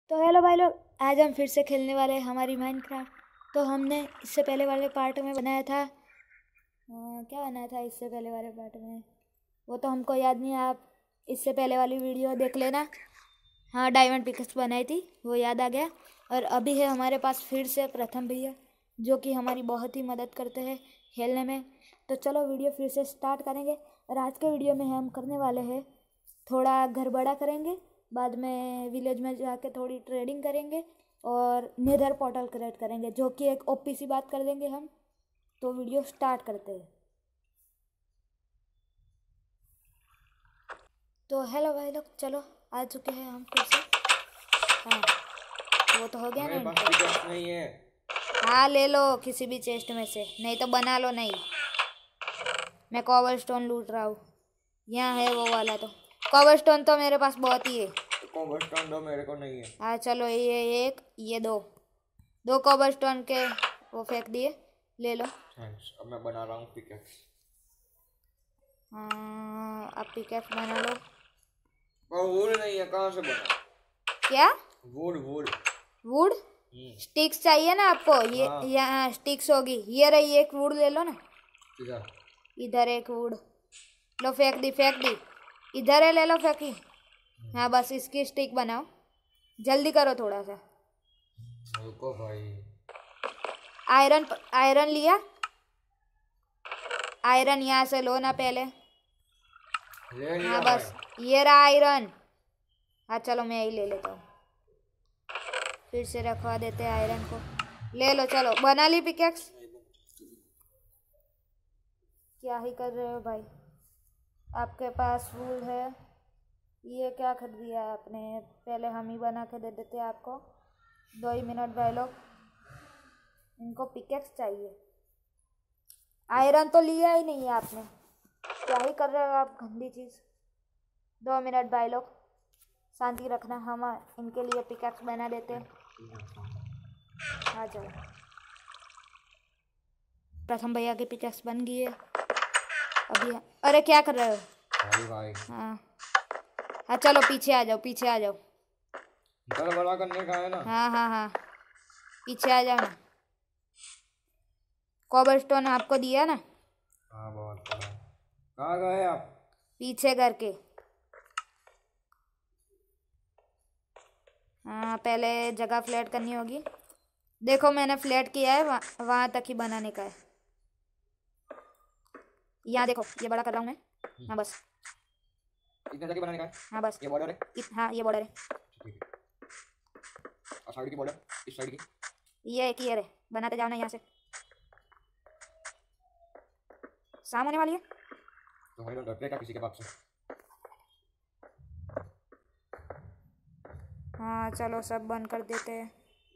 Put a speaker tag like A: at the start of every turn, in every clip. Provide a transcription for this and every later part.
A: तो हेलो भाई लोग, आज हम फिर से खेलने वाले हैं हमारी माइनक्राफ्ट। तो हमने इससे पहले वाले पार्ट में बनाया था क्या बनाया था इससे पहले वाले पार्ट में, वो तो हमको याद नहीं है। आप इससे पहले वाली वीडियो देख लेना। हाँ, डायमंड पिकैक्स बनाई थी, वो याद आ गया। और अभी है हमारे पास फिर से प्रथम भैया, जो कि हमारी बहुत ही मदद करते हैं खेलने में। तो चलो वीडियो फिर से स्टार्ट करेंगे। और आज के वीडियो में हम करने वाले हैं, थोड़ा घर बड़ा करेंगे, बाद में विलेज में जाके थोड़ी ट्रेडिंग करेंगे और नेदर पोर्टल क्रिएट करेंगे, जो कि एक ओपी सी बात कर देंगे हम। तो वीडियो स्टार्ट करते हैं। तो हेलो भाई लोग, चलो आ चुके हैं हम फिर से। हाँ, वो तो हो गया
B: मेरे
A: ना
B: पास पिकैक्स नहीं है।
A: हाँ, ले लो किसी भी चेस्ट में से, नहीं तो बना लो। नहीं, मैं कॉबलस्टोन लूट रहा हूँ। यहाँ है वो वाला। तो कॉबलस्टोन तो मेरे पास बहुत ही है।
B: तो कॉबलस्टोन दो, मेरे को नहीं है।
A: हाँ चलो, ये एक, ये दो कॉबलस्टोन के वो फेंक दिए, ले लो।
B: थैंक्स। अब मैं बना रहा हूँ पिकैक्स।
A: हाँ, अब पिकैक्स बना लो।
B: और वुड नहीं है, कहाँ से बना?
A: क्या?
B: Would would.
A: वुड स्टिक्स चाहिए ना आपको? ये
B: हाँ।
A: यहाँ स्टिक्स होगी, ये रही एक वुड, ले लो ना।
B: किधर?
A: इधर एक वुड लो, फेंक दी। इधर है, ले लो, फेंकी। हाँ बस इसकी स्टिक बनाओ, जल्दी करो थोड़ा सा।
B: रुको भाई।
A: आयरन लिया? आयरन यहाँ से लो ना पहले।
B: ले लिया
A: हाँ
B: भाई।
A: बस, ये रहा आयरन। हाँ चलो, मैं यही ले लेता हूँ। फिर से रखवा देते हैं आयरन को। ले लो, चलो बना ली पिकैक्स। क्या ही कर रहे हो भाई, आपके पास वुड है। ये क्या खरीद दिया आपने? पहले हम ही बना के दे देते आपको। 2 ही मिनट भाई लोग, इनको पिकैक्स चाहिए। आयरन तो लिया ही नहीं है आपने, क्या ही कर रहे हो आप, गंदी चीज़। 2 मिनट भाई लोग, शांति रखना, हम इनके लिए पिकैक्स बना देते हैं। आ जाओ। प्रथम भैया की पिकैक्स बन गई है अभी। अरे क्या कर रहे हो
B: भाई।
A: हाँ चलो, पीछे आ जाओ।
B: घर बड़ा करने का है ना?
A: हाँ, पीछे आ जाओ ना। कॉबलस्टोन आपको दिया ना?
B: हाँ, बहुत बड़ा। कहाँ गए आप?
A: पीछे करके। हाँ, पहले जगह फ्लैट करनी होगी। देखो मैंने फ्लैट किया है, वहाँ तक ही बनाने का है। यहाँ देखो, ये बड़ा कर रहा हूँ मैं। हाँ बस,
B: इतने जगह बनाने का है?
A: हाँ बस,
B: ये बॉर्डर है?
A: हाँ ये बॉर्डर है।
B: ठीक है। और साइड की बॉर्डर, इस साइड की।
A: ये एक ही है, बनाते जाओ ना यहाँ से। शाम होने वाली है।
B: तो हमारे डर पे क्या किसी के बाप से?
A: हाँ चलो, सब बंद कर देते हैं।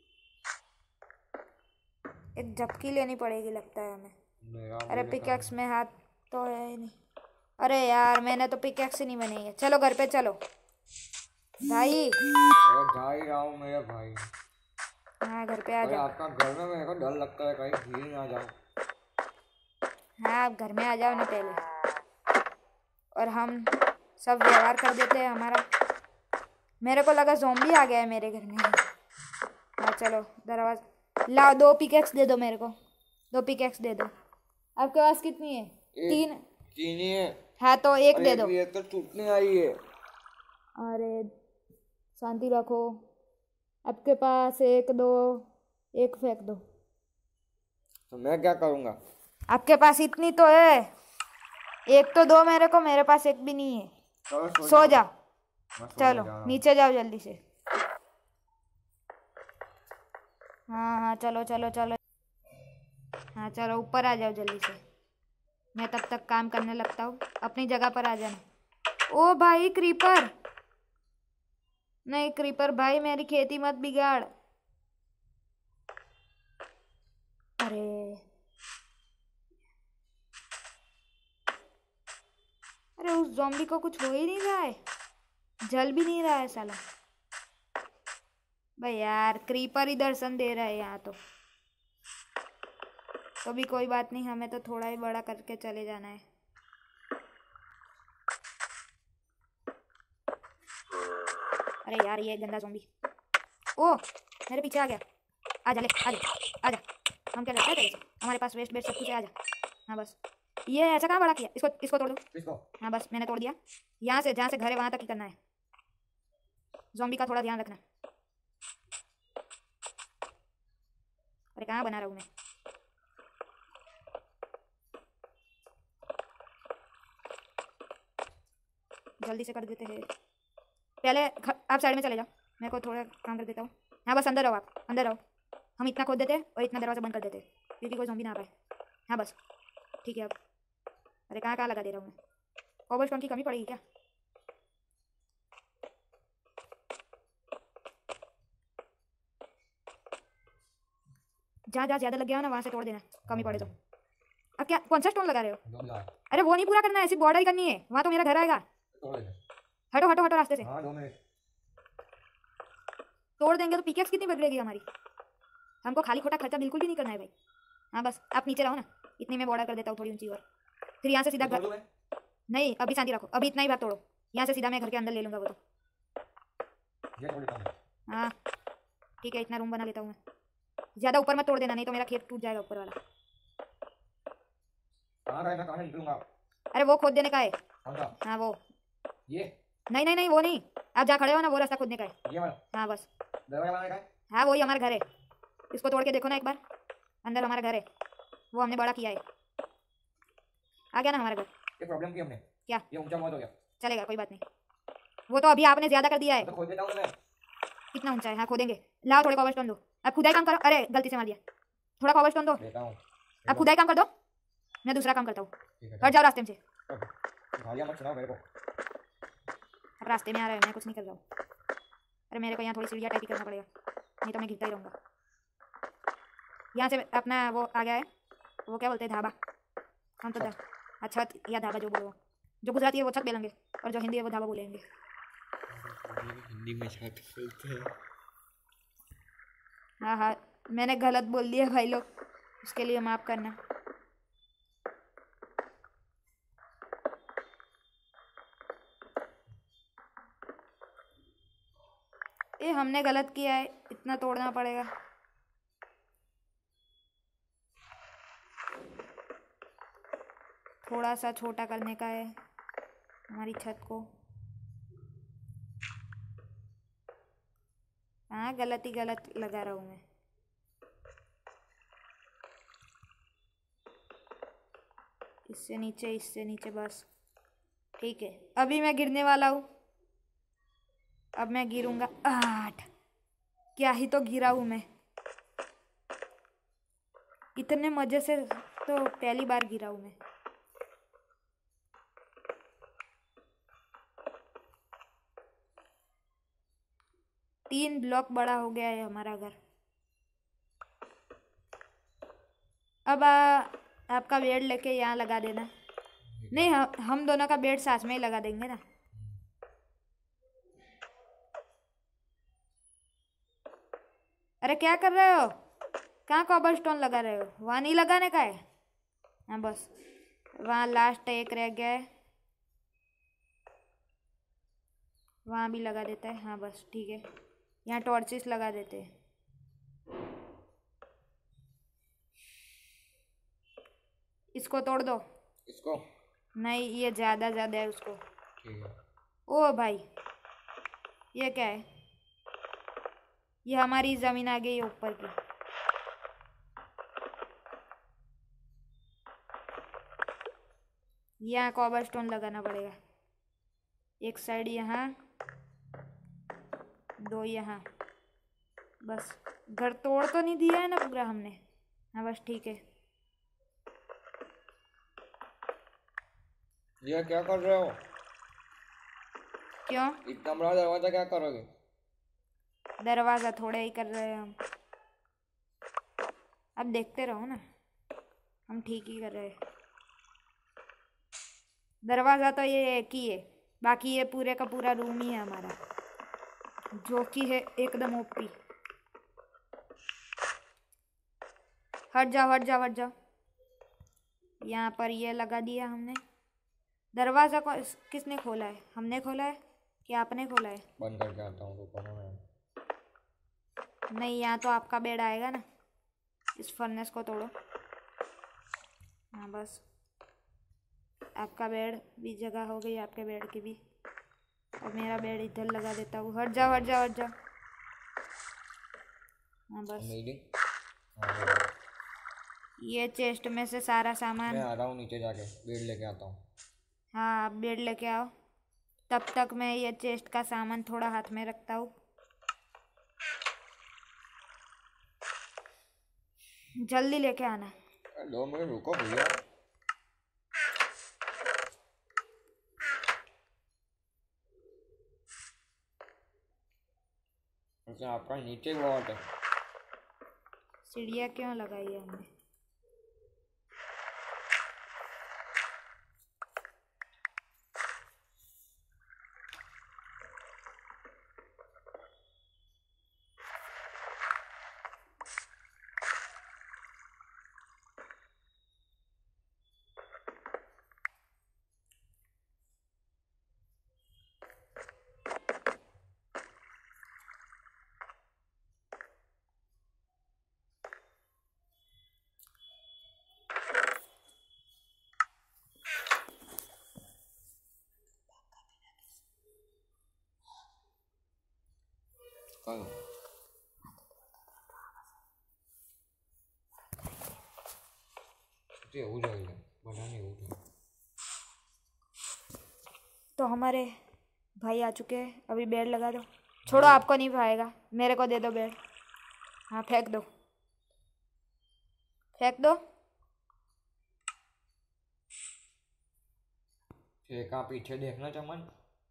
A: एक झपकी लेनी पड़ेगी लगता है हमें। अरे पिकैक्स में हाथ तो है ही नहीं। अरे यार, मैंने तो पिकैक्स ही नहीं बनाई है। चलो घर पे चलो भाई।
B: अरे जा ही रहा हूँ मेरे भाई।
A: हाँ घर पे आ
B: अरे
A: जाओ।
B: आपका घर में मेरे को डर लगता है, कहीं भीड़ ना जाओ।
A: हाँ, आप घर में आ जाओ ना पहले, और हम सब व्यवहार कर देते हैं हमारा। मेरे को लगा ज़ॉम्बी आ गया है मेरे घर में। हाँ चलो, दरवाजा लाओ। 2 पिकैक्स दे दो मेरे को, 2 पिकैक्स दे दो। आपके पास कितनी है? 3?
B: तीन ही है।
A: हाँ तो एक दे दो।
B: ये तो टूटने आई है।
A: अरे शांति रखो, आपके पास 1 2, एक फेंक दो।
B: तो मैं क्या करूँगा?
A: आपके पास इतनी तो है, एक तो दो मेरे को, मेरे पास एक भी नहीं है।
B: चलो
A: सो जाओ।
B: मैं सोने
A: चलो
B: जा रहा हूँ।
A: नीचे जाओ जल्दी से। हाँ चलो। हाँ चलो, ऊपर आ जाओ जल्दी से। मैं तब तक काम करने लगता हूँ। अपनी जगह पर आ जाना। ओ भाई क्रीपर, नहीं क्रीपर भाई, मेरी खेती मत बिगाड़। अरे उस ज़ॉम्बी को कुछ हो ही नहीं रहा है, जल भी नहीं रहा है साला। भाई यार, क्रीपर ही दर्शन दे रहा है यहाँ तो भी कोई बात नहीं, हमें तो थोड़ा ही बड़ा करके चले जाना है। अरे यार, ये गंदा ज़ॉम्बी। ओ मेरे पीछे आ गया। आजा ले, आजा आजा। हम क्या करते हैं तेरे से? हमारे पास वेस्ट बेस्ट सब कुछ है, आजा। हाँ बस, ये ऐसा कहाँ बड़ा किया? इसको इसको तोड़ दो।
B: किसको?
A: हाँ बस मैंने तोड़ दिया। यहाँ से जहाँ से घर है वहाँ तक ही करना है। ज़ॉम्बी का थोड़ा ध्यान रखना। अरे कहाँ बना रहा हूँ मैं? जल्दी से कर देते हैं। पहले आप साइड में चले जाओ, मेरे को थोड़ा काम कर देता हूँ। हाँ बस अंदर रहो, आप अंदर रहो। हम इतना खोद देते हैं और इतना दरवाज़ा बंद कर देते हैं क्योंकि कोई ज़ॉम्बी ना आ पाए। हाँ बस ठीक है। अब अरे कहाँ कहाँ लगा दे रहा हूँ मैं? कोबलस्टोन की कमी पड़ेगी क्या? जहाँ जहाँ ज़्यादा लग गया हो ना वहाँ से तोड़ देना, कमी पड़े तो। अब क्या कौन सा स्टोन लगा रहे हो?
B: जो भी लगा है,
A: अरे वो नहीं पूरा करना है, सिर्फ बॉर्डर ही करनी है। वहाँ तो मेरा घर आएगा।
B: तोड़ देंगे।
A: हटो हटो हटो रास्ते से।
B: हाँ 2 मिनट।
A: तोड़ देंगे तो पिकेक्स कितनी बदलेगी हमारी? हमको खाली खोटा खर्चा बिल्कुल भी नहीं करना है भाई। हाँ बस आप नीचे रहो ना, इतनी मैं बॉर्डर कर देता हूँ थोड़ी ऊंची और फिर यहाँ से सीधा
B: तोड़
A: घर।
B: दूँ मैं?
A: नहीं अभी शांति रखो, अभी इतना ही भाग तोड़ो। यहाँ से सीधा मैं घर के अंदर ले लूँगा वो तो।
B: ये तोड़ देता हूँ।
A: हाँ ठीक है, इतना रूम बना लेता हूँ मैं। ज़्यादा ऊपर मत तोड़ देना, नहीं तो मेरा खेत टूट जाएगा ऊपर वाला।
B: कहाँ गए? मैं कहाँ से निकलूंगा?
A: अरे वो खोद देने का है।
B: कौन सा?
A: हाँ वो।
B: ये
A: नहीं नहीं नहीं वो नहीं, आप जहाँ खड़े हो ना वो रास्ता खोदने का है।
B: ये वाला
A: हाँ बस।
B: दरवाजा बनाने का है?
A: हाँ वही हमारा घर है। इसको तोड़ के देखो ना एक बार, अंदर हमारा घर है, वो हमने बड़ा किया है। आ गया ना हमारा घर?
B: ये प्रॉब्लम की हमने।
A: क्या?
B: ये ऊंचा बहुत हो गया।
A: चलेगा कोई बात नहीं, वो तो अभी आपने ज़्यादा कर दिया है।
B: तो खोद देता हूँ मैं।
A: कितना ऊंचा है? हाँ खोदेंगे। लाओ थोड़े कॉबलस्टोन दो। अब खुदाई काम करो। अरे गलती से मार दिया। थोड़ा कॉबलस्टोन दो।
B: देता हूँ।
A: अब खुदाई काम कर दो, मैं दूसरा काम करता हूँ।
B: ठीक है।
A: हट जाओ रास्ते में से।
B: गालियाँ मत सुनाओ मेरे को।
A: अब रास्ते में आ रहे हैं, मैं कुछ नहीं कर रहा हूँ। अरे मेरे को यहाँ थोड़ी सीढ़ियाँ टाइप ही करना पड़ेगा, नहीं तो मैं गिरता ही रहूँगा। यहाँ से अपना वो आ गया है, वो क्या बोलते हैं, ढाबा। हम तो अच्छा या ढाबा जो बोलो, जो गुजराती है वो छत बोलेंगे और जो हिंदी है वो ढाबा बोलेंगे।
B: हिंदी में छत बोलते हैं।
A: हाँ हाँ मैंने गलत बोल दिया भाई लोग, उसके लिए माफ़ करना। ये हमने गलत किया है, इतना तोड़ना पड़ेगा। थोड़ा सा छोटा करने का है हमारी छत को। हाँ गलत ही गलत लगा रहा हूँ मैं। इससे नीचे बस ठीक है। अभी मैं गिरने वाला हूँ, अब मैं गिरूंगा। 8 क्या ही तो गिरा हूँ मैं, इतने मज़े से तो पहली बार गिरा हूँ मैं। तीन ब्लॉक बड़ा हो गया है हमारा घर। अब आपका बेड लेके यहाँ लगा देना। नहीं हम दोनों का बेड साथ में ही लगा देंगे ना। अरे क्या कर रहे हो? कहाँ कॉबलस्टोन लगा रहे हो? वहाँ नहीं लगाने का है। हाँ बस वहाँ लास्ट एक रह गया है, वहाँ भी लगा देता है। हाँ बस ठीक है, यहाँ टॉर्चेस लगा देते हैं। इसको तोड़ दो।
B: इसको?
A: नहीं ये ज़्यादा है उसको।
B: ठीक है।
A: ओ भाई ये क्या है? ये हमारी ज़मीन आ गई है ऊपर की। यहाँ कॉबलस्टोन लगाना पड़ेगा, एक साइड यहाँ, 2 यहाँ। बस घर तोड़ तो नहीं दिया है ना पूरा हमने? हाँ बस ठीक है।
B: ये क्या कर रहे हो?
A: क्यों?
B: इतना बड़ा दरवाजा क्या करोगे?
A: दरवाज़ा थोड़े ही कर रहे हैं हम, अब देखते रहो ना, हम ठीक ही कर रहे हैं। दरवाज़ा तो ये एक ही है, बाकी ये पूरे का पूरा रूम ही है हमारा, जो कि है एकदम ओपी। हट जाओ हट जाओ हट जाओ। यहाँ पर ये लगा दिया हमने। दरवाज़ा को किसने खोला है? हमने खोला है कि आपने खोला है?
B: बंद करके आता हूँ, रुको ना मैं।
A: नहीं, यहाँ तो आपका बेड आएगा ना। इस फर्नेस को तोड़ो। हाँ बस, आपका बेड भी जगह हो गई, आपके बेड की भी। और मेरा बेड इधर लगा देता हूँ। हट जाओ हट जाओ हट जाओ। हाँ बस, ये चेस्ट में से सारा सामान।
B: मैं आ रहा हूँ नीचे जाके बेड लेके आता हूँ।
A: हाँ, आप बेड लेके आओ। तब तक मैं ये चेस्ट का सामान थोड़ा हाथ में रखता हूँ। जल्दी लेके आना।
B: 2 मिनट रुको भैया। अच्छा, आपका नीचे बहुत है।
A: सीढ़ियाँ क्यों लगाई है हमने?
B: कल हो जाएगा, बनाने हो जाएगा।
A: तो हमारे भाई आ चुके हैं। अभी बेड लगा दो। छोड़ो, आपको नहीं पाएगा, मेरे को दे दो बेड। हाँ, फेंक दो फेंक दो।
B: फेंका, पीछे देखना चमन।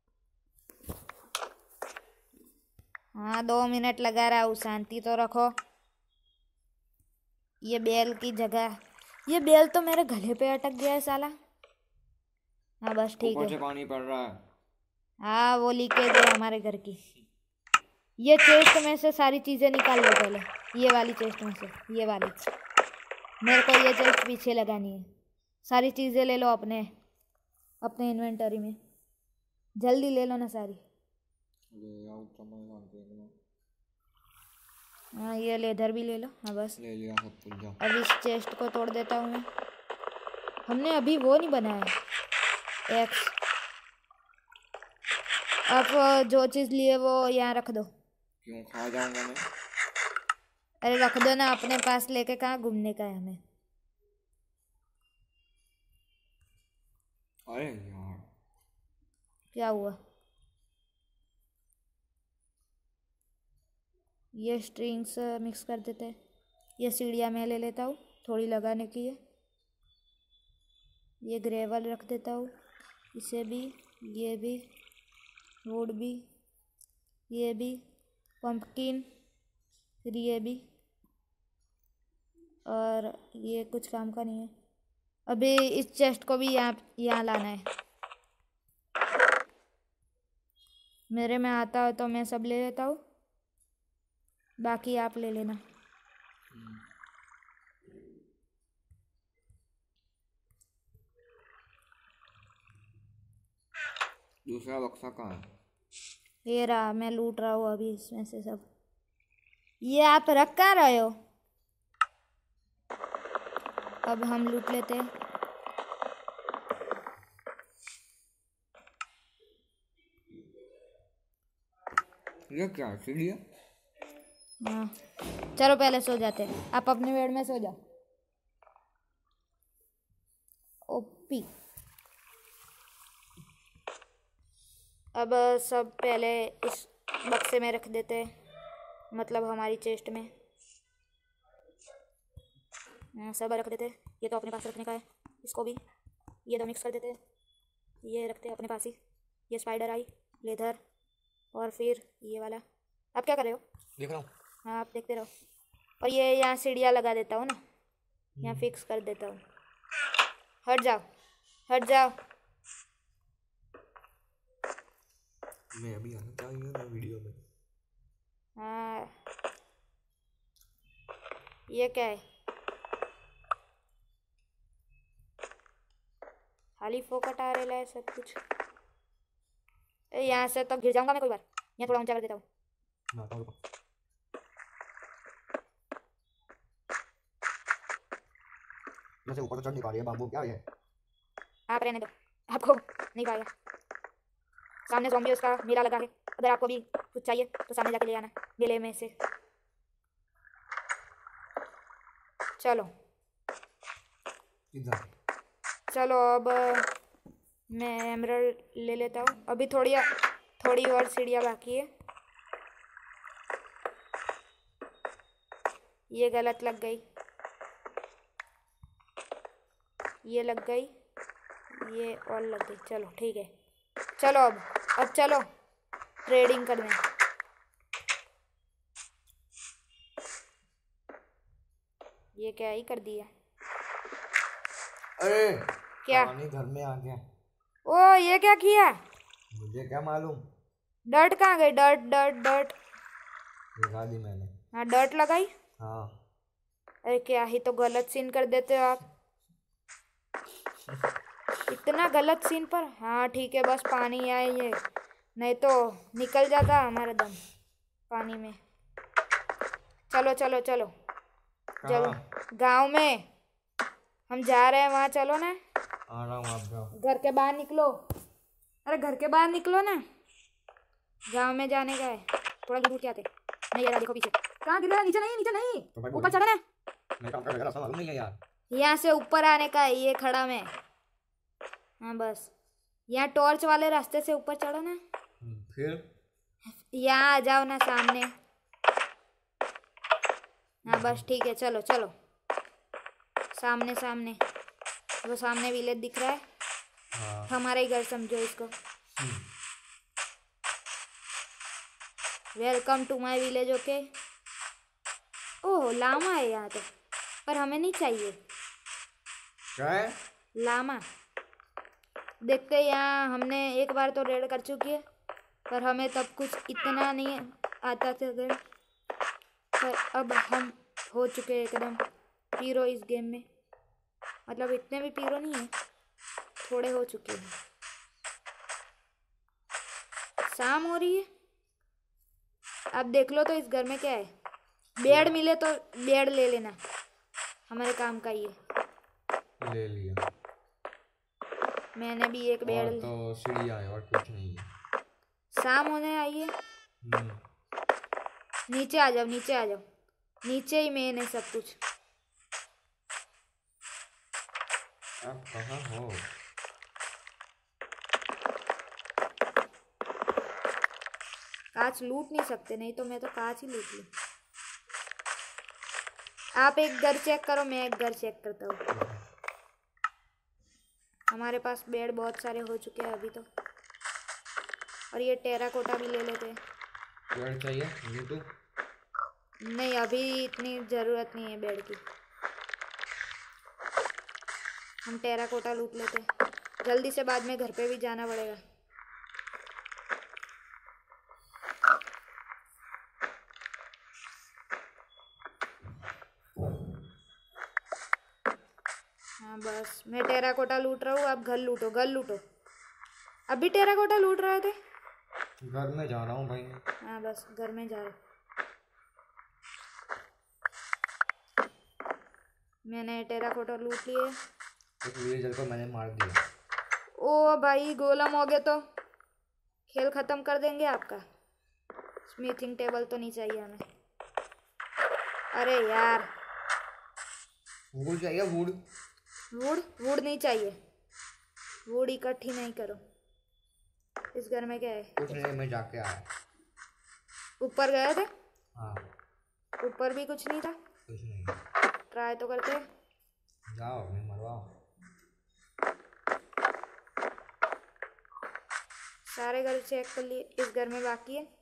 A: हाँ, 2 मिनट लगा रहा हूँ, शांति तो रखो। ये बेल की जगह, ये बेल तो मेरे गले पे अटक गया है साला। हाँ बस ठीक
B: ऊपर
A: है।
B: से पानी पड़ रहा है।
A: हाँ, वो लीकेज है हमारे घर की। ये चेस्ट में से सारी चीज़ें निकाल लो पहले। ये वाली चेस्ट में से, ये वाली। मेरे को ये चेस्ट पीछे लगानी है। सारी चीज़ें ले लो अपने अपने इन्वेंटरी में। जल्दी ले लो ना सारी। हाँ, ये लेदर भी ले लो। हाँ बस,
B: ले लिया सब कुछ। जाओ,
A: अब इस चेस्ट को तोड़ देता हूँ मैं। हमने अभी वो नहीं बनाया, एक्स। अब जो चीज़ लिए वो यहाँ रख दो।
B: क्यों खा जाऊंगा मैं?
A: अरे रख दो ना, अपने पास लेके कहाँ घूमने का है हमें।
B: अरे यार,
A: क्या हुआ? ये स्ट्रिंग्स मिक्स कर देते हैं। ये सीढ़ियाँ मैं ले लेता हूँ थोड़ी लगाने की है। ये ग्रेवल रख देता हूँ, इसे भी, ये भी, वुड भी, ये भी, पंपकिन, फिर ये भी। और ये कुछ काम का नहीं है। अभी इस चेस्ट को भी यहाँ लाना है। मेरे में आता है तो मैं सब ले लेता हूँ, बाकी आप ले लेना।
B: दूसरा बक्सा कहाँ है?
A: ये रहा, मैं लूट रहा हूँ अभी इसमें से सब। ये आप रख कहाँ रहे हो? अब हम लूट लेते हैं।
B: ये क्या है? सीढ़ियाँ?
A: हाँ, चलो पहले सो जाते हैं। आप अपने बेड में सो जाओ। ओपी। अब सब पहले इस बक्से में रख देते हैं, मतलब हमारी चेस्ट में। सब रख देते हैं। ये तो अपने पास रखने का है, इसको भी ये तो मिक्स कर देते हैं। ये रखते हैं अपने पास ही। ये स्पाइडर आई, लेदर, और फिर ये वाला। आप क्या कर रहे हो?
B: देख रहा हूँ।
A: हाँ, आप देखते रहो। और ये यहाँ सीढ़ियाँ लगा देता हूँ ना, यहाँ फिक्स कर देता हूँ। हट जाओ हट जाओ।
B: मैं अभी आना चाहिए ना वीडियो में।
A: हाँ, ये क्या है? खाली फोकट आ रहा है सब कुछ। यहाँ से तो गिर जाऊंगा मैं कोई बार। यहाँ थोड़ा ऊंचा कर देता हूँ।
B: जैसे ऊपर तो चढ़ नहीं पा रही है बाबू, क्या है?
A: आप रहने दो, आपको नहीं पाएगा। सामने ज़ॉम्बी उसका मेला लगा है, अगर आपको भी कुछ चाहिए तो सामने जाके ले आना मेले में से। चलो
B: इधर
A: चलो, अब मैं एमराल्ड ले लेता हूँ। अभी थोड़ी और सीढ़ियाँ बाकी है। ये गलत लग गई, ये लग गई, ये और लग गई। चलो ठीक है, चलो अब चलो ट्रेडिंग करने। ये क्या ही कर दिया?
B: अरे
A: क्या?
B: पानी घर में आ गया।
A: ओ ये क्या किया?
B: मुझे क्या मालूम।
A: डर्ट कहाँ गई? डर्ट डर्ट डर्ट
B: लगा दी मैंने।
A: हाँ डर्ट लगाई।
B: हाँ
A: अरे क्या ही तो गलत सीन कर देते हो आप, इतना गलत सीन पर। हाँ ठीक है, बस पानी आए ये, नहीं तो निकल जाता हमारा दम पानी में। चलो चलो चलो चलो, गांव में हम जा रहे हैं, वहाँ चलो ना।
B: आ रहा हूँ, आप जाओ।
A: घर के बाहर निकलो, अरे घर के बाहर निकलो ना, गांव में जाने का है। थोड़ा दूर क्या थे? नहीं यार देखो पीछे कहाँ गिर रहा है? नीचे नहीं, नीचे नहीं,
B: तो
A: ऊपर चढ़ो ना।
B: मैं काम कर रास्ता मालूम नहीं है यार।
A: यहाँ से ऊपर आने का है, ये खड़ा में। हाँ बस यहाँ टॉर्च वाले रास्ते से ऊपर चढ़ो ना।
B: फिर
A: यहाँ आ जाओ ना सामने। हाँ बस ठीक है, चलो चलो सामने सामने, वो सामने विलेज दिख रहा है।
B: हाँ।
A: हमारा ही घर समझो इसको। Welcome to my village. Okay. Oh लामा है यहाँ तो, पर हमें नहीं चाहिए।
B: क्या है?
A: लामा देखते हैं। यहाँ हमने एक बार तो रेड कर चुकी है, पर हमें तब कुछ इतना नहीं आता था गेम, पर अब हम हो चुके हैं एकदम पीरो इस गेम में। मतलब इतने भी पीरो नहीं है, थोड़े हो चुके हैं। शाम हो रही है, अब देख लो तो इस घर में क्या है। बेड मिले तो बेड ले लेना, हमारे काम का ही है।
B: ले लिया
A: मैंने भी एक बेड।
B: और तो सीढ़ियाँ है और कुछ नहीं है।
A: शाम होने आई है, नीचे आ जाओ, नीचे आ जाओ, नीचे ही मेन है सब कुछ।
B: आप कहाँ हो?
A: कांच लूट नहीं सकते, नहीं तो मैं तो कांच ही लूट लूँ। आप एक घर चेक करो, मैं एक घर चेक करता हूँ। हमारे पास बेड बहुत सारे हो चुके हैं अभी तो, और ये टेराकोटा भी ले लेते हैं।
B: बेड चाहिए नहीं तो?
A: नहीं अभी इतनी ज़रूरत नहीं है बेड की, हम टेराकोटा लूट लेते हैं जल्दी से, बाद में घर पे भी जाना पड़ेगा। हाँ बस मैं टेराकोटा लूट रहा हूँ, आप घर लूटो, घर लूटो। अभी टेराकोटा लूट रहे थे?
B: घर में जा रहा हूँ भाई।
A: हाँ बस घर में जा रहा। मैंने टेराकोटा लूट लिए।
B: एक विलेजर को मैंने मार दिया।
A: ओ भाई गोलम हो गए तो खेल ख़त्म कर देंगे आपका। स्मिथिंग टेबल तो नहीं चाहिए हमें। अरे यार
B: वुड चाहिए, वुड।
A: वुड वुड नहीं चाहिए, वुड इकट्ठी नहीं करो। इस घर में क्या है?
B: कुछ नहीं, मैं जाके आया।
A: ऊपर गए थे?
B: हाँ
A: ऊपर भी कुछ नहीं था।
B: कुछ नहीं।
A: ट्राई तो करते।
B: जाओ मैं मरवाओ।
A: सारे घर चेक कर लिए, इस घर में बाकी है।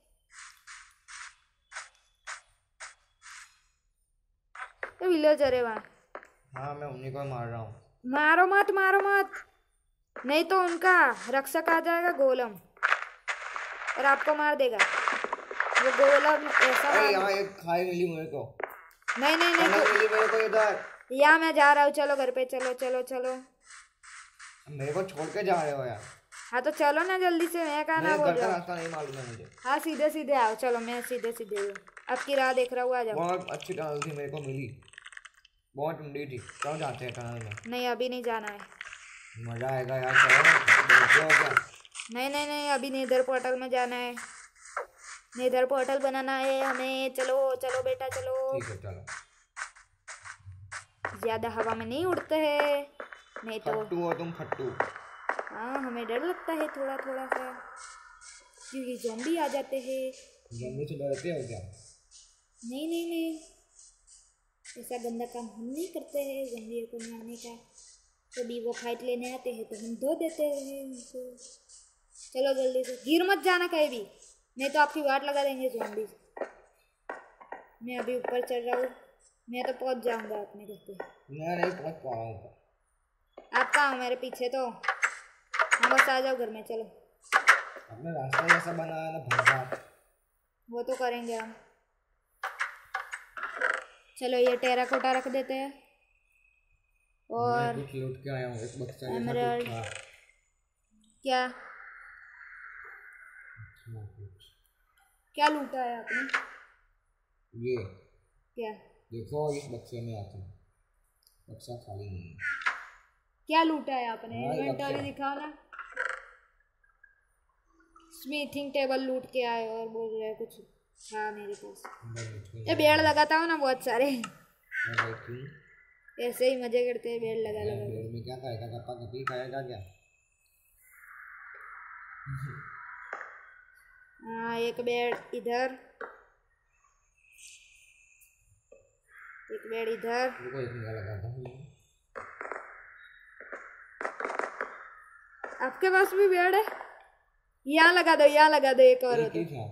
A: ये विलेजर है वहाँ।
B: हाँ मैं उन्हीं को मार रहा हूँ।
A: मारो मत, मारो मत, नहीं तो उनका रक्षक आ जाएगा गोलम और आपको मार देगा। वो गोलम ऐसा
B: अरे यहाँ एक खाई मिली मेरे को।
A: नहीं नहीं
B: खाना
A: नहीं,
B: मिली मेरे को इधर।
A: यहाँ मैं जा रहा हूँ, चलो घर पे चलो चलो चलो।
B: मेरे को छोड़ के जा रहे हो यार।
A: हाँ तो चलो ना जल्दी से, मैं कहा ना
B: मेरे
A: बोल
B: घर का
A: रहा हूँ।
B: रास्ता नहीं मालूम है मुझे।
A: हाँ सीधे सीधे आओ, चलो मैं सीधे सीधे हूँ, आपकी राह देख रहा हूँ, आ जाओ।
B: बहुत अच्छी टनल थी, मेरे को मिली। बहुत ठंडी थी। कब जाते हैं टनल में?
A: नहीं अभी नहीं जाना है।
B: मजा आएगा यार, चलो देखते हो क्या?
A: नहीं नहीं नहीं अभी नेदर पोर्टल में जाना है। नेदर पोर्टल बनाना है हमें। चलो चलो बेटा चलो।
B: ठीक है चलो।
A: ज़्यादा हवा में नहीं उड़ते हैं नहीं तो।
B: फट्टू हो तुम, फट्टू।
A: हाँ हमें डर लगता है थोड़ा थोड़ा सा, क्योंकि ज़ॉम्बी आ जाते हैं।
B: ज़ॉम्बी से डरते हो क्या?
A: नहीं नहीं नहीं ऐसा गंदा काम हम नहीं करते हैं ज़ॉम्बियों को मारने का। कभी वो फाइट लेने आते हैं तो हम धो देते हैं उनको। चलो जल्दी से, गिर मत जाना कहीं भी, नहीं तो आपकी वाट लगा देंगे ज़ॉम्बी। मैं अभी ऊपर चढ़ रहा हूँ, मैं तो पहुँच जाऊँगा अपने घर पे।
B: मैं नहीं पहुँच पा रहा हूँ।
A: आप कहाँ हो? मेरे पीछे तो। हाँ बस आ जाओ घर में। चलो
B: अपने रास्ता जैसा बनाया ना भंगा।
A: वो तो करेंगे हम। चलो ये टेराकोटा रख देते हैं और
B: मैं कुछ लूट के आया हूँ, एक बक्सा जैसा
A: एमराल्ड।
B: कुछ था।
A: क्या
B: हाँ, कुछ।
A: क्या लूटा है आपने?
B: ये
A: क्या
B: देखो, इस बक्से में आता है, बक्सा खाली नहीं है।
A: क्या लूटा है आपने?
B: हाँ, ये
A: इन्वेंटरी
B: बक्सा।
A: दिखाओ ना। स्मिथिंग टेबल लूट के आए और बोल रहे हैं कुछ था मेरे पास। ये बेड़ लगाता हूँ ना बहुत सारे, ऐसे ही मजे करते हैं बेड़ लगा लगा के।
B: बेड़ में क्या खाएगा? गप्पा गप्पी खाएगा क्या?
A: हाँ एक बेड़ इधर, एक बेड़ इधर।
B: रुको एक निगाह लगाता हूँ।
A: आपके पास भी बेड़ है? यहाँ लगा दो, यहाँ लगा दो एक और।
B: एक ही था।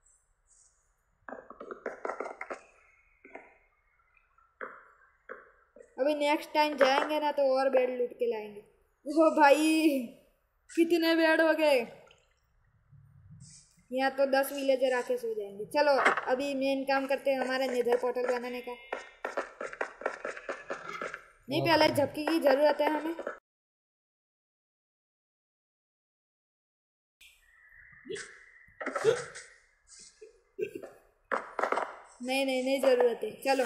A: अभी नेक्स्ट टाइम जाएंगे ना तो और बेड लूट के लाएंगे। ओ भाई कितने बेड हो गए, यहाँ तो 10 विलेजर आके सो जाएंगे। चलो अभी मेन काम करते हैं हमारे नेदर पोर्टल बनाने का। नहीं पहले झपकी की जरूरत है हमें। नहीं नहीं नहीं जरूरत है। चलो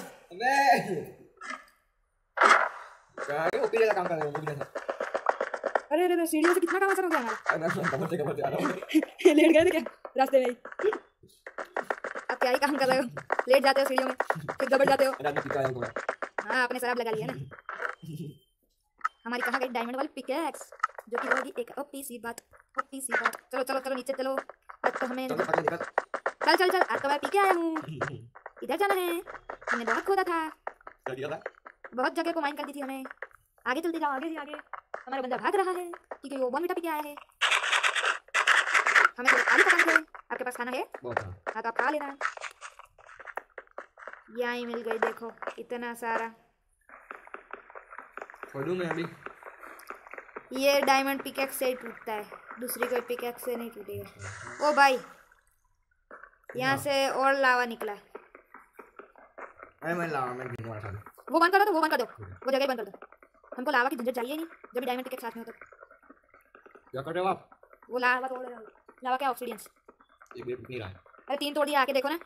B: अबे ओपी जैसा काम कर रहे हो, ओपी जैसा।
A: अरे अरे सीढ़ियों से कितना काम आसान हो गया हमारा।
B: अरे मैं कमर से आ रहा हूँ।
A: लेट गए थे क्या रास्ते में ही? अब क्या ही काम कर रहे हो, लेट जाते हो सीढ़ियों में फिर गबड़ जाते हो।
B: रात में पीता है थोड़ा।
A: हाँ आपने शराब लगा लिया ना। हमारी कहाँ गई डायमंड वाली पिकेक्स, जो कि होगी एक ओपी सी बात, ओपी सी बात। चलो चलो चलो नीचे चलो। अब तो हमें चल चल चल, आज तो मैं पी के आया हूँ। इधर जाना है, हमने बहुत खोदा था,
B: क्या किया था?
A: बहुत जगह को माइन कर दी थी हमें। आगे चलते जाओ, आगे आगे। हमारा बंदा भाग रहा है क्योंकि वो बॉर्नविटा पी के आया है। हमें तो आलू पकाने थे, आपके पास खाना है?
B: बहुत है।
A: हाँ तो आप खा लेना। यहाँ ही मिल गई, देखो इतना सारा।
B: खोलूं मैं अभी?
A: ये डायमंड पिकेक्स से ही टूटता है, दूसरी कोई पिकेक्स से नहीं टूटेगा। ओ भाई यहाँ से और लावा निकला।
B: अरे मैं लावा में गिरने वाला था।
A: वो बंद कर दो, वो बंद कर दो, वो जगह बंद कर दो। हमको लावा की झंझट चाहिए नहीं जब भी डायमंड पिकेक्स साथ में हो तो।
B: क्या कर रहे हो आप?
A: वो लावा तोड़ रहे हो। लावा क्या? ऑक्सीडियंस।
B: एक बेर नहीं रहा है।
A: अरे 3 तोड़ दिया, आके देखो ना।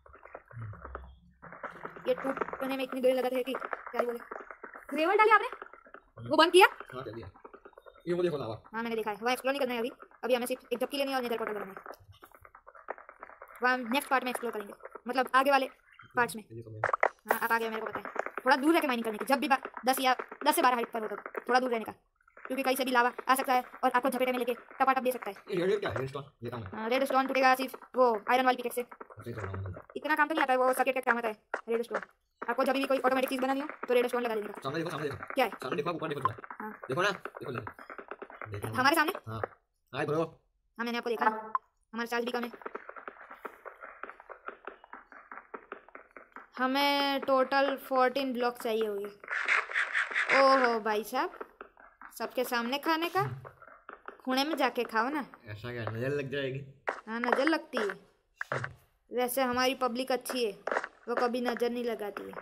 A: ये टूटने में इतनी देर लगा था कि क्या ही बोले। ग्रेवल डाली आपने? वो बंद किया?
B: हाँ कर दिया। ये वो देखो लावा।
A: हाँ मैंने देखा है। वहाँ एक्सप्लोर नहीं करना है अभी। अभी हमें सिर्फ एक झपकी लेनी है और नेदर पोर्टल बनाना है। वहाँ हम नेक्स्ट पार्ट में एक्सप्लोर करेंगे, मतलब आगे वाले पार्ट्स में। हाँ आप आगे मेरे को बताएं, थोड़ा दूर रह के माइनिंग करने की। जब भी 10 से 12 हाइट पर हो तो थोड़ा दूर रहने का, क्योंकि कहीं से भी लावा आ सकता है और आपको झपेटे में लेके टपाटप दे सकता है।
B: ये रेड क्या है? रेड स्टोन लेता हूं मैं।
A: रेड स्टोन टूटेगा सिर्फ वो आयरन वाली पिकेक्स से।
B: ऐसे ही कर रहा हूं मैं।
A: इतना काम तो नहीं आता है, वो सर्किट का काम आता है रेड स्टोन। आपको जब भी कोई ऑटोमेटिक चीज बनानी हो तो रेड स्टोन लगा देने का।
B: सामने देखो, सामने देखो।
A: क्या है?
B: सामने देखो, ऊपर देखो थोड़ा।
A: हाँ
B: देखो ना, देखो देखो।
A: हमारे सामने।
B: हाँ हाय ब्रो।
A: हाँ मैंने आपको देखा, हमारे चार्ज भी कम है। हमें टोटल 14 ब्लॉक चाहिए होंगे। ओहो भाई साहब, सबके सामने खाने का? खूने में जाके खाओ ना।
B: ऐसा क्या नजर लग जाएगी?
A: हाँ नज़र लगती है, वैसे हमारी पब्लिक अच्छी है, वो कभी नज़र नहीं लगाती है।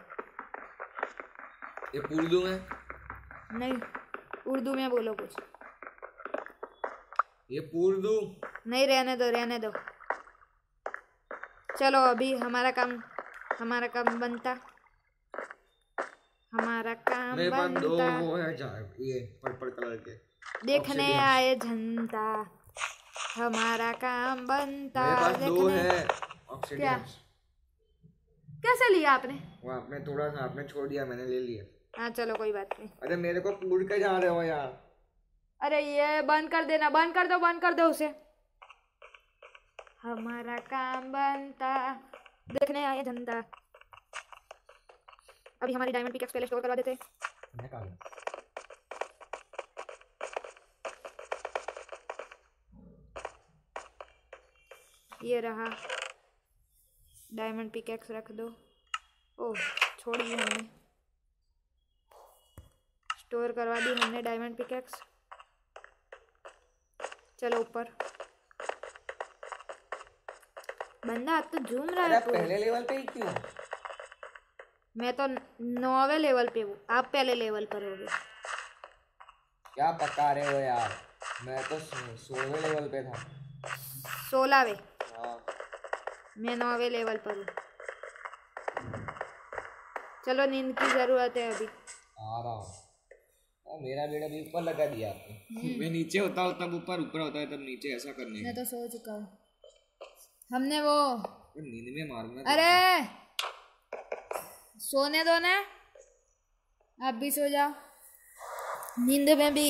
B: ये उर्दू में?
A: नहीं उर्दू में बोलो कुछ।
B: ये उर्दू
A: नहीं, रहने दो रहने दो। चलो अभी हमारा काम बनता। हमारा काम
B: मेरे पास दो
A: बनता।
B: वो है ये पर्पल कलर के
A: देखने
B: Obsidian।
A: आए जनता, हमारा काम बनता।
B: मेरे पास दो
A: देखने
B: है
A: क्या
B: ऑक्सीडियंस।
A: कैसे लिया आपने?
B: वो आपने थोड़ा सा आपने छोड़ दिया, मैंने ले लिया।
A: हाँ चलो कोई बात नहीं।
B: अरे मेरे को पूछ के जा रहे हो यार।
A: अरे ये बंद कर देना, बंद कर दो उसे। हमारा काम बनता, देखने आए जनता। अभी हमारी डायमंड पिकेक्स पहले स्टोर करवा देते।
B: मैं कहाँ गया?
A: ये रहा डायमंड पिकेक्स, रख दो। ओह छोड़ दी हमने, स्टोर करवा दी हमने डायमंड पिकेक्स। चलो ऊपर। बंदा अब तो झूम रहा है
B: अरे पहले लेवल पे ही क्यों?
A: मैं तो 9वें लेवल पे हूँ, आप पहले लेवल पर होगे।
B: क्या पका रहे हो यार? मैं तो 16वें लेवल पे था।
A: 16वें?
B: हाँ।
A: मैं 9वें लेवल पर हूँ। चलो नींद की जरूरत है अभी।
B: आ रहा हूँ। मेरा बेड़ा भी ऊपर लगा दिया आपने। मैं नीचे होता हूँ तब ऊपर, ऊपर होता है तब नीचे, ऐसा करने
A: मैं तो सो चुका हूँ। हमने वो
B: नींद में मारूंगा।
A: अरे सोने दो ना, आप भी सो जाओ नींद में भी।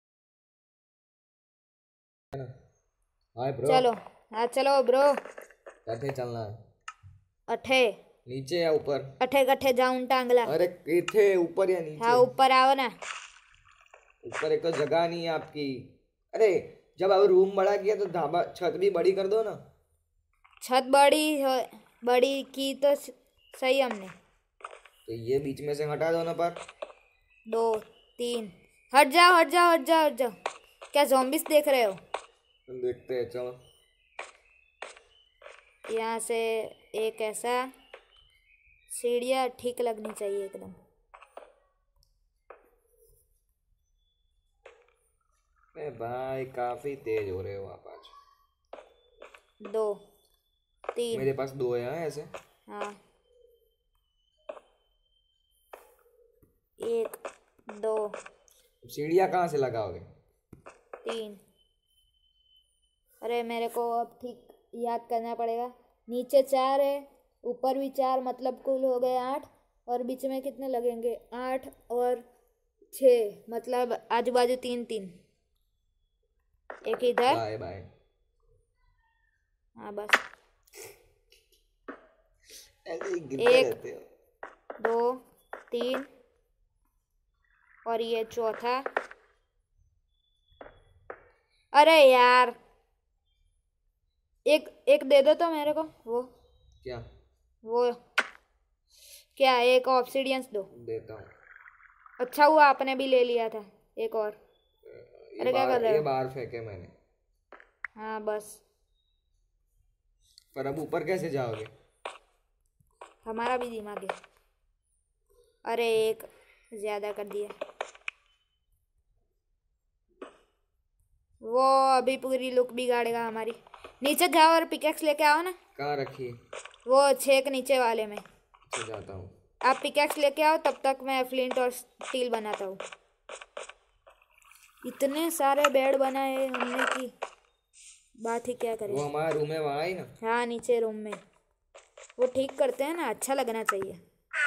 B: Hi bro.
A: चलो हाँ चलो ब्रो।
B: कैसे चलना है?
A: अठे
B: नीचे या ऊपर?
A: अठे कट्ठे जाऊं टांगला।
B: अरे किथे, ऊपर या नीचे?
A: हाँ ऊपर आओ ना।
B: ऊपर एक तो जगह नहीं है आपकी। अरे जब अब रूम बड़ा किया तो ढाबा छत भी बड़ी कर दो ना।
A: छत बड़ी की तो सही हमने।
B: तो ये बीच में से हटा दो ना पर।
A: 2 3 हट जाओ हट जाओ हट जाओ हट जाओ। क्या ज़ॉम्बिस देख रहे हो?
B: देखते हैं चलो।
A: यहाँ से एक ऐसा सीढ़ियाँ ठीक लगनी चाहिए एकदम।
B: भाई काफी तेज हो रहे हो आप आज।
A: 2 3
B: मेरे पास दो है ऐसे।
A: हाँ 1 2
B: सीढ़ियाँ कहाँ से लगाओगे?
A: 3। अरे मेरे को अब ठीक याद करना पड़ेगा। नीचे 4 है, ऊपर भी 4, मतलब कुल हो गए 8। और बीच में कितने लगेंगे? 8 और 6, मतलब आजू बाजू 3 3। एक इधर।
B: Bye bye.
A: हाँ बस।
B: ऐसे ही गिरते रहते हो।
A: 2 3 और ये चौथा। अरे यार एक दे दो तो मेरे को वो।
B: क्या?
A: वो क्या, एक ऑब्सीडियंस दो।
B: देता हूँ।
A: अच्छा हुआ आपने भी ले लिया था एक और। अरे क्या कर रहे हो?
B: ये बाहर फेंके मैंने।
A: हाँ बस।
B: पर अब ऊपर कैसे जाओगे?
A: हमारा भी दिमाग है। अरे एक ज्यादा कर दिया। वो अभी पूरी लुक बिगाड़ेगा हमारी। नीचे जाओ और पिकेक्स लेके आओ ना।
B: कहाँ रखी?
A: वो 6 के नीचे वाले में।
B: अच्छा जाता हूँ।
A: आप पिकेक्स लेके आओ, तब तक मैं फ्लिंट और स्टील बनाता हूँ। इतने सारे बेड बनाए हमने कि बात ही क्या करें।
B: वो हमारा रूम है वहाँ ही ना?
A: हाँ नीचे रूम में। वो ठीक करते हैं ना, अच्छा लगना चाहिए।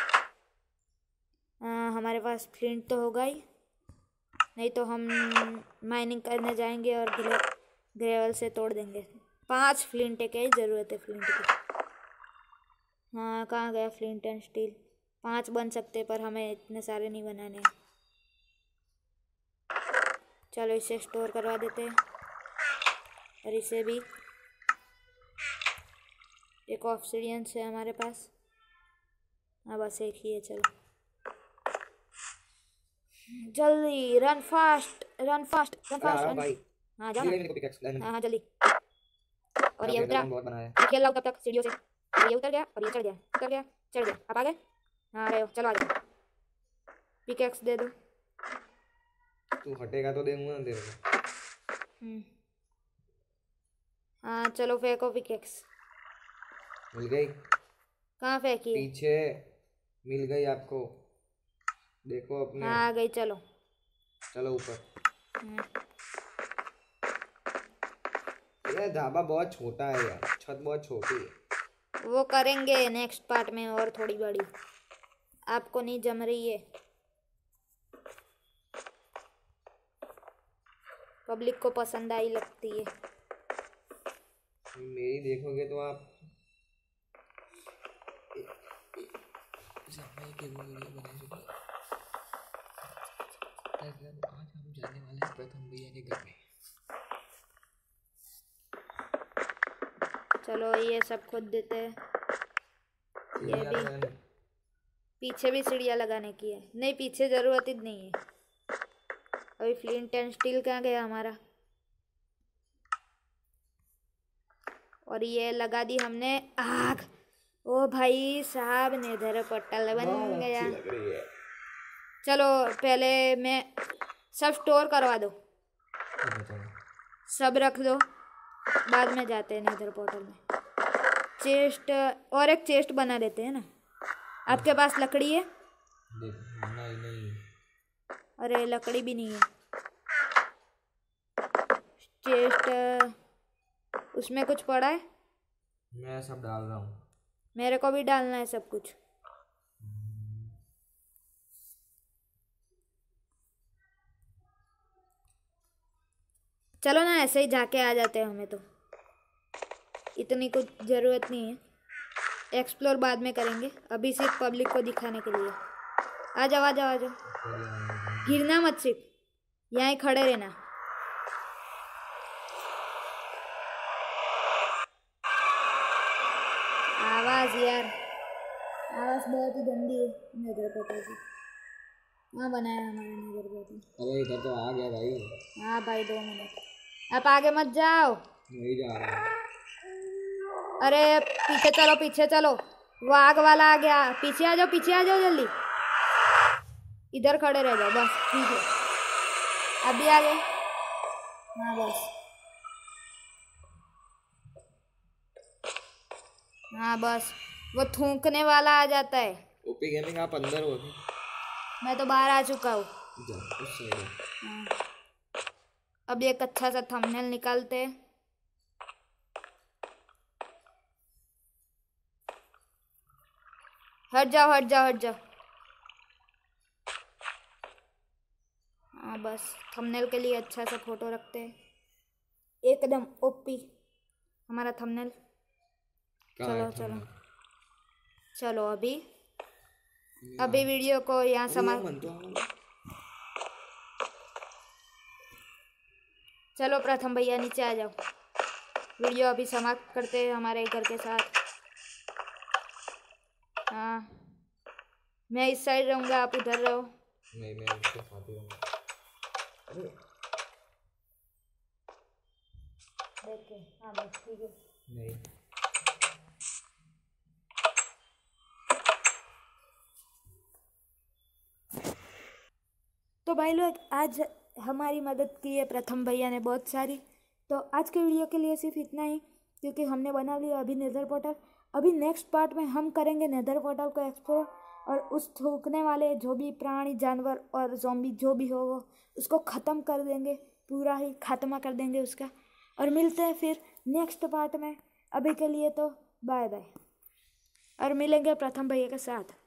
A: हमारे पास फ्लिंट तो होगा ही, नहीं तो हम माइनिंग करने जाएंगे और ग्रेवल से तोड़ देंगे। 5 फ्लिंट है, क्या ही ज़रूरत है फ्लिंट की। हाँ कहाँ गया फ्लिंट एंड स्टील? 5 बन सकते, पर हमें इतने सारे नहीं बनाने हैं। चलो इसे स्टोर करवा देते हैं, और इसे भी। एक ऑब्सीडियन है हमारे पास। हाँ बस एक ही है। चलो जल्दी, run fast run fast run fast run.
B: भाई
A: हाँ जाओ ना। हाँ जल्दी। और ये उतरा,
B: बहुत बनाया।
A: खेल रहा हूँ तब तक सीढ़ियों से। ये उतर गया और ये चढ़ गया, उतर गया चढ़ गया। आप आ गए? हाँ आ रहे हो, चलो आ जाओ। पिकेक्स दे दो।
B: तू हटेगा तो देंगे ना तेरे को।
A: हाँ चलो फेंको पिकेक्स।
B: मिल गई?
A: कहाँ फेंकी है?
B: पीछे मिल गई आपको। देखो अपने।
A: हाँ आ गई, चलो।
B: चलो ऊपर।
A: हम्म,
B: यार ढाबा बहुत छोटा है यार, छत बहुत छोटी है।
A: वो करेंगे नेक्स्ट पार्ट में और थोड़ी बड़ी। आपको नहीं जम रही है, पब्लिक को पसंद आई लगती है।
B: मेरी देखोगे तो आप आज हम जाने वाले हैं प्रथम भैया के घर में।
A: चलो ये सब खुद देते हैं। ये
B: सीढ़ियाँ
A: भी
B: लगाने।
A: पीछे भी सीढ़ियाँ लगाने की है। नहीं, पीछे ज़रूरत ही नहीं है। अभी फ्लिंट एंड स्टील कहाँ गया हमारा। और ये लगा दी हमने आग। ओ भाई साहब, नेदर पोर्टल बन
B: बहुत
A: गया।
B: अच्छी लग रही है।
A: चलो पहले मैं सब स्टोर करवा दो, सब रख दो, बाद में जाते हैं नेदर पोर्टल में। चेस्ट और एक चेस्ट बना लेते हैं ना। आपके पास लकड़ी है?
B: नहीं नहीं।
A: अरे लकड़ी भी नहीं है। चेस्ट उसमें कुछ पड़ा है?
B: मैं सब डाल रहा हूँ।
A: मेरे को भी डालना है सब कुछ। चलो ना, ऐसे ही जाके आ जाते हैं। हमें तो इतनी कुछ ज़रूरत नहीं है, एक्सप्लोर बाद में करेंगे। अभी सिर्फ पब्लिक को दिखाने के लिए। आ जाओ आ जाओ आ जाओ, गिरना मत, सिर्फ यहाँ ही खड़े रहना। आवाज़ यार, आवाज़ बहुत ही गंदी है नेदर पोर्टल की। वहाँ बनाया हमारा नेदर पोर्टल।
B: अरे इधर तो आ गया भाई।
A: हाँ भाई, 2 मिनट। आप आगे मत जाओ।
B: नहीं जा रहा है।
A: अरे पीछे चलो, पीछे चलो। वो आग वाला आ गया। पीछे आ जाओ, पीछे आ जाओ जल्दी। इधर खड़े रह जाओ बस, ठीक है। अभी आ गए। हाँ बस, हाँ बस। वो थूकने वाला आ जाता है।
B: ओपी गेमिंग आप अंदर हो?
A: मैं तो बाहर आ चुका हूँ।
B: जा उस साइड।
A: हाँ। अब एक अच्छा सा थंबनेल निकालते हैं। हट जाओ हट जाओ हट जाओ। हाँ बस, थंबनेल के लिए अच्छा सा फोटो रखते हैं, एकदम ओपी हमारा थंबनेल। चलो चलो चलो, अभी वीडियो को यहाँ समाप्त। चलो प्रथम भैया नीचे आ जाओ। वीडियो अभी समाप्त करते हैं हमारे घर के साथ। हाँ, मैं इस साइड रहूँगा, आप उधर रहो।
B: नहीं, मैं इसके साथ ही रहूँगा।
A: देखते हैं। हाँ बस ठीक है।
B: नहीं।
A: तो भाई लोग, आज हमारी मदद की है प्रथम भैया ने बहुत सारी। तो आज के वीडियो के लिए सिर्फ इतना ही, क्योंकि हमने बना लिया अभी नेदर पोर्टल। अभी नेक्स्ट पार्ट में हम करेंगे नेदर पोर्टल को एक्सप्लोर, और उस थूकने वाले जो भी प्राणी जानवर और ज़ॉम्बी जो भी हो वो उसको ख़त्म कर देंगे, पूरा ही खात्मा कर देंगे उसका। और मिलते हैं फिर नेक्स्ट पार्ट में। अभी के लिए तो बाय बाय, और मिलेंगे प्रथम भैया के साथ।